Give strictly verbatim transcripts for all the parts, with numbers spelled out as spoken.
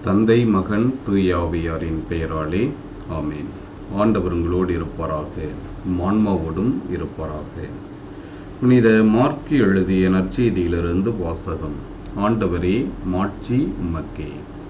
தந்தை மகன் தூய ஆவியாரின் பெயராலே ஆமேன். ஆண்டவர் உங்களோடு இருப்பாராக, மான்மாவோடும் இருப்பாராக. புனித மார்க்கு எழுதிய நற்செய்தியிலிருந்து வாசகம். ஆண்டவரே, மாட்சி உமக்கே.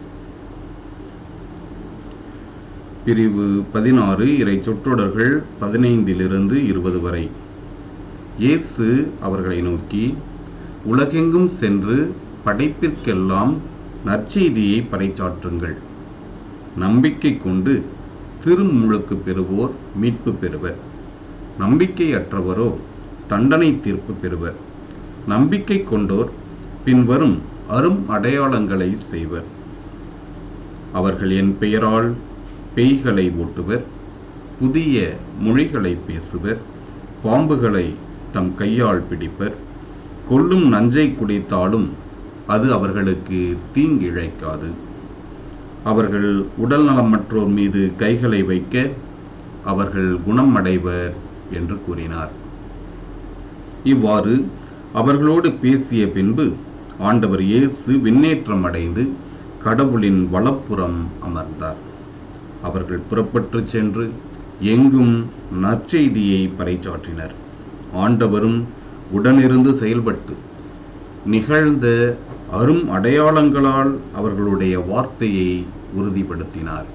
பிரிவு பதினாறு, இறை சொற்றொடர்கள் பதினைந்திலிருந்து இருபது வரை. இயேசு அவர்களை நோக்கி, உலகெங்கும் சென்று படைப்பிற்கெல்லாம் நற்செய்தியை பறைசாற்றுங்கள். நம்பிக்கை கொண்டு திருமுழுக்கு பெறுவோர் மீட்பு பெறுவர். நம்பிக்கையற்றவரோ தண்டனை தீர்ப்பு பெறுவர். நம்பிக்கை கொண்டோர் பின்வரும் அரும் அடையாளங்களை செய்வர். அவர்கள் என் பெயரால் பேய்களை ஓட்டுவர், புதிய மொழிகளை பேசுவர், பாம்புகளை தம் கையால் பிடிப்பர், கொல்லும் நஞ்சை குடித்தாலும் அது அவர்களுக்கு தீங்கிழைக்காது. அவர்கள் உடல் நலமற்றோர் மீது கைகளை வைக்க அவர்கள் குணம் அடைவர் என்று கூறினார். இவ்வாறு அவர்களோடு பேசிய பின்பு ஆண்டவர் இயேசு விண்ணேற்றம் அடைந்து கடவுளின் வலப்புறம் அமர்ந்தார். அவர்கள் புறப்பட்டு சென்று எங்கும் நற்செய்தியை பறைசாற்றினர். ஆண்டவரும் உடனிருந்து செயல்பட்டு நிகழ்ந்த அரும் அடையாளங்களால் அவர்களுடைய வார்த்தையை உறுதிப்படுத்தினார்.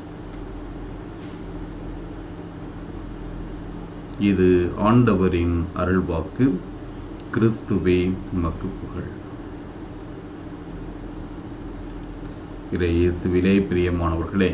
இது ஆண்டவரின் அருள்வாக்கு. கிறிஸ்துவே உமக்கு புகழ். இறை இயேசுவிலே பிரியமானவர்களே,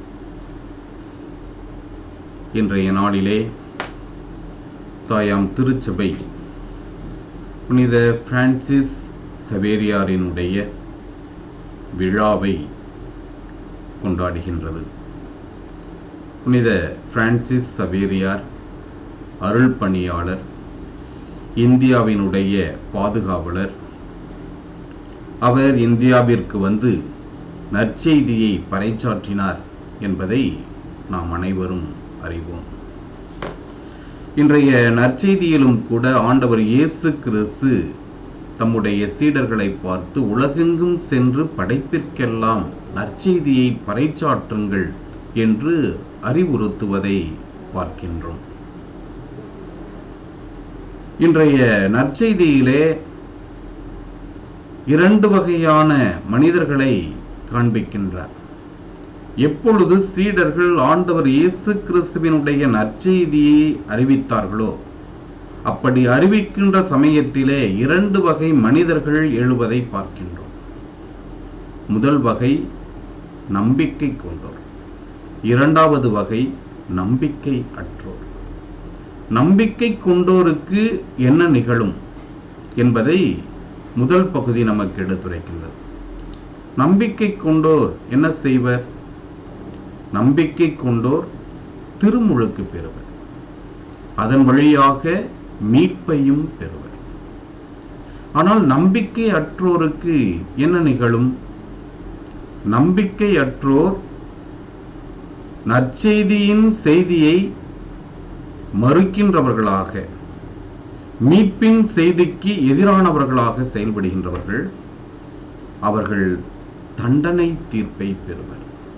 இன்றைய நாளிலே தாயாம் திருச்சபை புனித பிரான்சிஸ் சவேரியாரினுடைய விழாவை கொண்டாடுகின்றது. புனித பிரான்சிஸ் சவேரியார் அருள் பணியாளர், இந்தியாவினுடைய பாதுகாவலர். அவர் இந்தியாவிற்கு வந்து நற்செய்தியை பறைசாற்றினார் என்பதை நாம் அனைவரும் அறிவோம். இன்றைய நற்செய்தியிலும் கூட ஆண்டவர் இயேசு கிறிஸ்து தம்முடைய சீடர்களை பார்த்து உலகெங்கும் சென்று படைப்பிற்கெல்லாம் நற்செய்தியை பறைசாற்றுங்கள் என்று அறிவுறுத்துவதை பார்க்கின்றோம். இன்றைய நற்செய்தியிலே இரண்டு வகையான மனிதர்களை காண்பிக்கின்றார். எப்பொழுது சீடர்கள் ஆண்டவர் இயேசு கிறிஸ்துவினுடைய நற்செய்தியை அறிவித்தார்களோ அப்படி அறிவிக்கின்ற சமயத்திலே இரண்டு வகை மனிதர்கள் எழுவதை பார்க்கின்றோம். முதல் வகை நம்பிக்கை கொண்டோர், இரண்டாவது வகை நம்பிக்கை அற்றோர். நம்பிக்கை கொண்டோருக்கு என்ன நிகழும் என்பதை முதல் பகுதி நமக்கு எடுத்துரைக்கின்றது. நம்பிக்கை கொண்டோர் என்ன செய்வர்? நம்பிக்கை கொண்டோர் திருமுழுக்கு பெறுவர், அதன் வழியாக மீட்பையும் பெறுவர். ஆனால் நம்பிக்கை அற்றோருக்கு என்ன நிகழும்? நம்பிக்கை அற்றோர் நற்செய்தியின் செய்தியை மறுக்கின்றவர்களாக, மீட்பின் செய்திக்கு எதிரானவர்களாக செயல்படுகின்றவர்கள். அவர்கள் தண்டனை தீர்ப்பை பெறுவர்.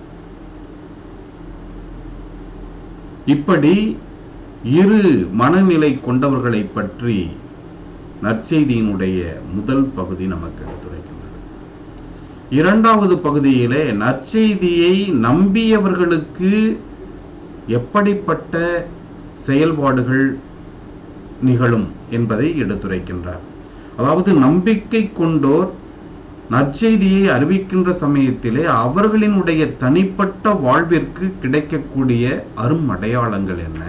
இப்படி இரு மனநிலை கொண்டவர்களை பற்றி நற்செய்தியினுடைய முதல் பகுதி நமக்கு எடுத்துரைக்கின்றது. இரண்டாவது பகுதியிலே நற்செய்தியை நம்பியவர்களுக்கு எப்படிப்பட்ட செயல்பாடுகள் நிகழும் என்பதை எடுத்துரைக்கின்றார். அதாவது நம்பிக்கை கொண்டோர் நற்செய்தியை அறிவிக்கின்ற சமயத்திலே அவர்களினுடைய தனிப்பட்ட வாழ்விற்கு கிடைக்கக்கூடிய அரும் அடையாளங்கள் என்ன?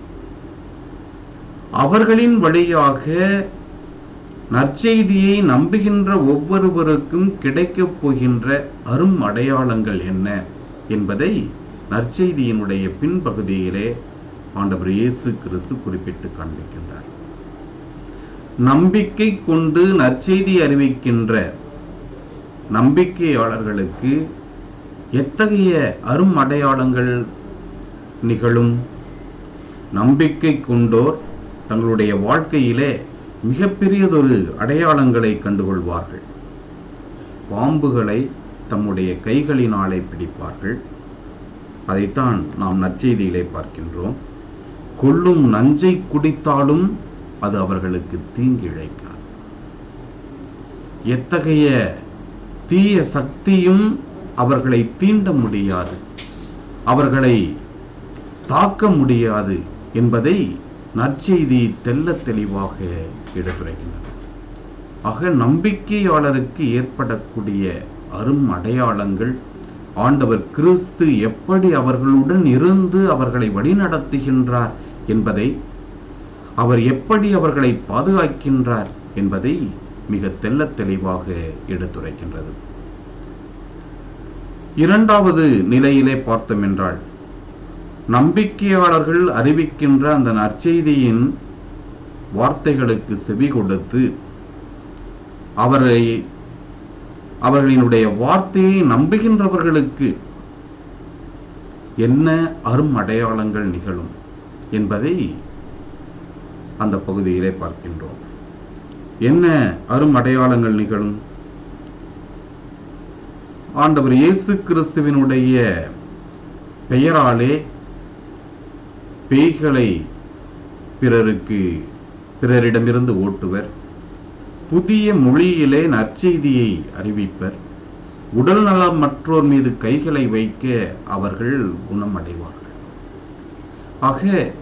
அவர்களின் வழியாக நற்செய்தியை நம்புகின்ற ஒவ்வொருவருக்கும் கிடைக்கப் போகின்ற அரும் அடையாளங்கள் என்ன என்பதை நற்செய்தியினுடைய பின்பகுதியிலே ஆண்டவர் இயேசு கிறிஸ்து குறிப்பிட்டு காண்பிக்கின்றார். நம்பிக்கை கொண்டு நற்செய்தி அறிவிக்கின்ற நம்பிக்கையாளர்களுக்கு எத்தகைய அரும் அடையாளங்கள் நிகழும்? நம்பிக்கை கொண்டோர் தங்களுடைய வாழ்க்கையிலே மிகப்பெரியதொரு அடையாளங்களை கண்டுகொள்வார்கள். பாம்புகளை தம்முடைய கைகளினாலே பிடிப்பார்கள். அதைத்தான் நாம் நற்செய்தியிலே பார்க்கின்றோம். கொல்லும் நஞ்சை குடித்தாலும் அது அவர்களுக்கு தீங்கிழைக்காது. எத்தகைய தீய சக்தியும் அவர்களை தீண்ட முடியாது, அவர்களை தாக்க முடியாது என்பதை நற்செய்தி தெல்ல தெளிவாக எடுத்துரைக்கின்றது. ஆக நம்பிக்கையாளருக்கு ஏற்படக்கூடிய அரும் அடையாளங்கள், ஆண்டவர் கிறிஸ்து எப்படி அவர்களுடன் இருந்து அவர்களை வழிநடத்துகின்றார் என்பதை, அவர் எப்படி அவர்களை பாதுகாக்கின்றார் என்பதை மிக தெல்ல தெளிவாக எடுத்துரைக்கின்றது. இரண்டாவது நிலையிலே பார்த்தோம் என்றால், நம்பிக்கையாளர்கள் அறிவிக்கின்ற அந்த நற்செய்தியின் வார்த்தைகளுக்கு செவி கொடுத்து அவரை அவர்களினுடைய வார்த்தையை நம்புகின்றவர்களுக்கு என்ன அரும் அடையாளங்கள் நிகழும் என்பதை அந்த பகுதியிலே பார்க்கின்றோம். என்ன அரும் அடையாளங்கள் நிகழும்? ஆண்டவர் இயேசு கிறிஸ்துவினுடைய பெயராலே பேய்களை பிறருக்கு பிறரிடமிருந்து ஓட்டுவர், புதிய மொழியிலே நற்செய்தியை அறிவிப்பர், உடல் நலம் மற்றோர் மீது கைகளை வைக்க அவர்கள் குணமடைவார்கள். ஆக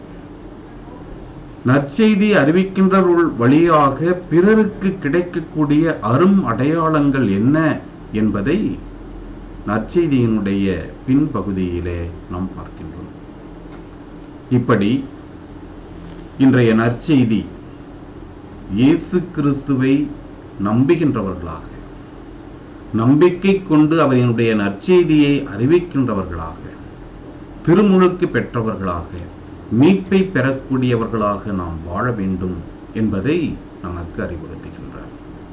நற்செய்தி அறிவிக்கின்றவர்கள் வழியாக பிறருக்கு கிடைக்கக்கூடிய அரும் அடையாளங்கள் என்ன என்பதை நற்செய்தியினுடைய பின்பகுதியிலே நாம் பார்க்கின்றோம். இப்படி இன்றைய நற்செய்தி இயேசு கிறிஸ்துவை நம்புகின்றவர்களாக, நம்பிக்கை கொண்டு அவரினுடைய நற்செய்தியை அறிவிக்கின்றவர்களாக, திருமுழுக்கு பெற்றவர்களாக, மீட்பை பெறக்கூடியவர்களாக நாம் வாழ வேண்டும் என்பதை நமக்கு அறிவுறுத்துகின்றார்.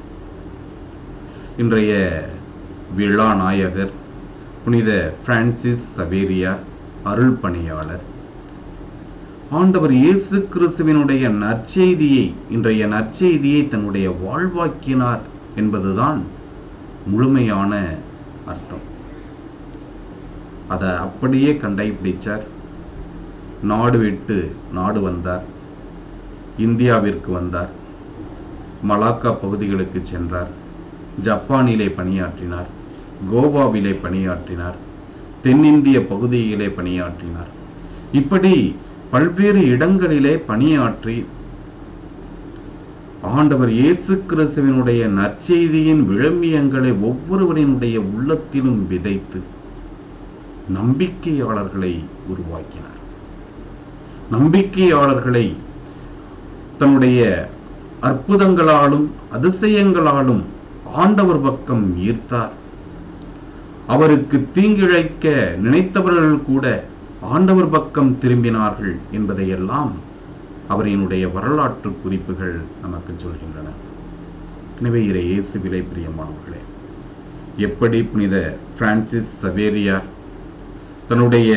இன்றைய விழா நாயகர் புனித பிரான்சிஸ் சவேரியார் அருள் பணியாளர். ஆண்டவர் இயேசு கிறிஸ்துவினுடைய நற்செய்தியை, இன்றைய நற்செய்தியை தன்னுடைய வாழ்வாக்கினார் என்பதுதான் முழுமையான அர்த்தம். அதை அப்படியே கண்டுபிடிச்சார். நாடு விட்டு நாடு வந்தார், இந்தியாவிற்கு வந்தார், மலாக்கா பகுதிகளுக்கு சென்றார், ஜப்பானிலே பணியாற்றினார், கோவாவிலே பணியாற்றினார், தென்னிந்திய பகுதியிலே பணியாற்றினார். இப்படி பல்வேறு இடங்களிலே பணியாற்றி ஆண்டவர் இயேசு கிறிஸ்துவினுடைய நற்செய்தியின் விழுமியங்களை ஒவ்வொருவரினுடைய உள்ளத்திலும் விதைத்து நம்பிக்கையாளர்களை உருவாக்கினார். நம்பிக்கையாளர்களை தன்னுடைய அற்புதங்களாலும் அதிசயங்களாலும் ஆண்டவர் பக்கம் ஈர்த்தார். அவருக்கு தீங்கிழைக்க நினைத்தவர்கள் கூட ஆண்டவர் பக்கம் திரும்பினார்கள் என்பதையெல்லாம் அவரினுடைய வரலாற்று குறிப்புகள் நமக்கு சொல்கின்றன. எனவே இறை இயேசுவிலே பிரியமானவர்களே, எப்படி புனித பிரான்சிஸ் சவேரியார் தன்னுடைய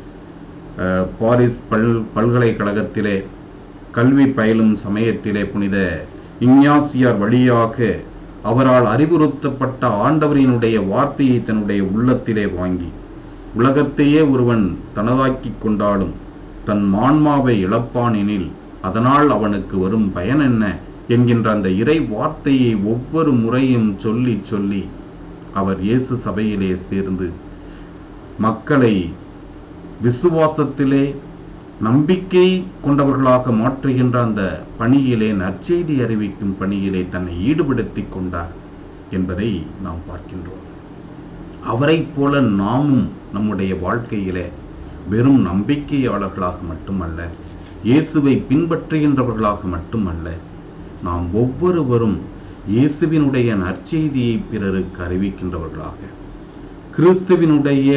பாரிஸ் பல் பல்கலைக்கழகத்திலே கல்வி பயிலும் சமயத்திலே புனித இஞ்ஞாசியார் வழியாக அவரால் அறிவுறுத்தப்பட்ட ஆண்டவரினுடைய வார்த்தையை தன்னுடைய உள்ளத்திலே வாங்கி, உலகத்தையே ஒருவன் தனதாக்கி கொண்டாலும் தன் மான்மாவை இழப்பானெனில் அதனால் அவனுக்கு வரும் பயன் என்ன என்கின்ற அந்த இறை வார்த்தையை ஒவ்வொரு முறையும் சொல்லி சொல்லி அவர் இயேசு சபையிலே சேர்ந்து மக்களை விசுவாசத்திலே நம்பிக்கை கொண்டவர்களாக மாற்றுகின்ற அந்த பணியிலே, நற்செய்தி அறிவிக்கும் பணியிலே தன்னை ஈடுபடுத்தி கொண்டார் என்பதை நாம் பார்க்கின்றோம். அவரை போல நாமும் நம்முடைய வாழ்க்கையிலே வெறும் நம்பிக்கையாளர்களாக மட்டுமல்ல, இயேசுவை பின்பற்றுகின்றவர்களாக மட்டுமல்ல, நாம் ஒவ்வொருவரும் இயேசுவினுடைய நற்செய்தியை பிறருக்கு அறிவிக்கின்றவர்களாக, கிறிஸ்துவினுடைய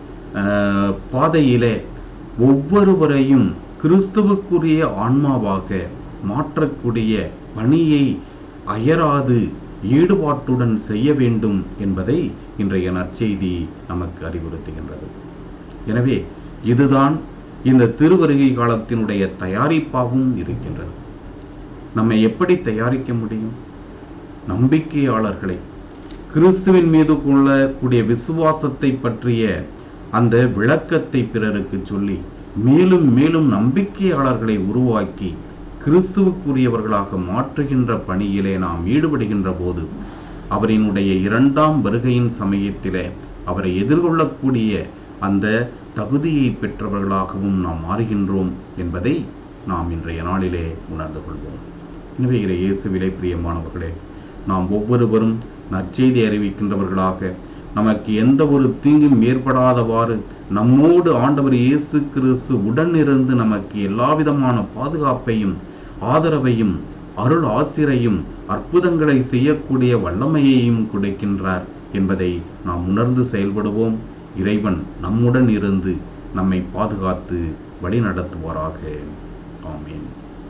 பாதையிலே ஒவ்வொருவரையும் கிறிஸ்துவுக்குரிய ஆன்மாவாக மாற்றக்கூடிய பணியை அயராது ஈடுபாட்டுடன் செய்ய வேண்டும் என்பதை இன்றைய நற்செய்தி நமக்கு அறிவுறுத்துகின்றது. எனவே இதுதான் இந்த திருவருகை காலத்தினுடைய தயாரிப்பாகவும் இருக்கின்றது. நம்மை எப்படி தயாரிக்க முடியும்? நம்பிக்கையாளர்களை, கிறிஸ்துவின் மீது கொள்ளக்கூடிய விசுவாசத்தை பற்றிய அந்த விளக்கத்தை பிறருக்கு சொல்லி மேலும் மேலும் நம்பிக்கையாளர்களை உருவாக்கி கிறிஸ்துவுக்குரியவர்களாக மாற்றுகின்ற பணியிலே நாம் ஈடுபடுகின்ற போது அவரினுடைய இரண்டாம் வருகையின் சமயத்திலே அவரை எதிர்கொள்ளக்கூடிய அந்த தகுதியை பெற்றவர்களாகவும் நாம் மாறுகின்றோம் என்பதை நாம் இன்றைய நாளிலே உணர்ந்து கொள்வோம். எனவே இயேசுவிலே பிரியமானவர்களே, நாம் ஒவ்வொருவரும் நற்செய்தி அறிவிக்கின்றவர்களாக நமக்கு எந்த ஒரு தீங்கும் ஏற்படாதவாறு நம்மோடு ஆண்டவர் இயேசு கிறிஸ்து உடனிருந்து நமக்கு எல்லா விதமான பாதுகாப்பையும் ஆதரவையும் அருள் ஆசிரையும் அற்புதங்களை செய்யக்கூடிய வல்லமையையும் கொடுக்கின்றார் என்பதை நாம் உணர்ந்து செயல்படுவோம். இறைவன் நம்முடன் இருந்து நம்மை பாதுகாத்து வழி நடத்துவாராக. ஆமீன்.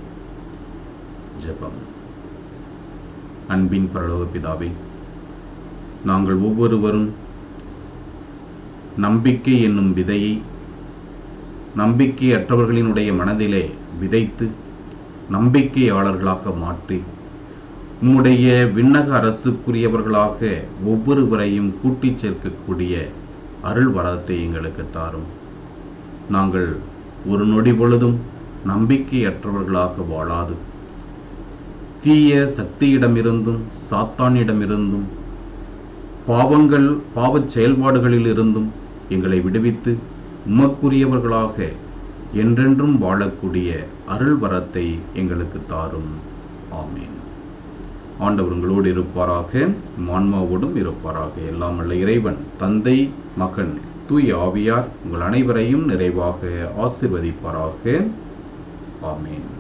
ஜெபம். அன்பின் பரலோக பிதாவே, நாங்கள் ஒவ்வொருவரும் நம்பிக்கை என்னும் விதையை நம்பிக்கையற்றவர்களினுடைய மனதிலே விதைத்து நம்பிக்கையாளர்களாக மாற்றி உம்முடைய விண்ணக அரசுக்குரியவர்களாக ஒவ்வொருவரையும் கூட்டிச் சேர்க்கக்கூடிய அருள் வரத்தை எங்களுக்கு தாரும். நாங்கள் ஒரு நொடி பொழுதும் நம்பிக்கையற்றவர்களாக வாழாது தீய சக்தியிடமிருந்தும் சாத்தானிடமிருந்தும் பாவங்கள் பாவச் செயல்பாடுகளில் இருந்தும் எங்களை விடுவித்து உமக்குரியவர்களாக என்றென்றும் வாழக்கூடிய அருள் வரத்தை எங்களுக்கு தாரும். ஆமீன். ஆண்டவர் உங்களோடு இருப்பாராக, ஆன்மாவோடும் இருப்பாராக. எல்லாம் வல்ல இறைவன் தந்தை, மகன், தூய ஆவியார் உங்கள் அனைவரையும் நிறைவாக ஆசீர்வதிப்பாராக. ஆமீன்.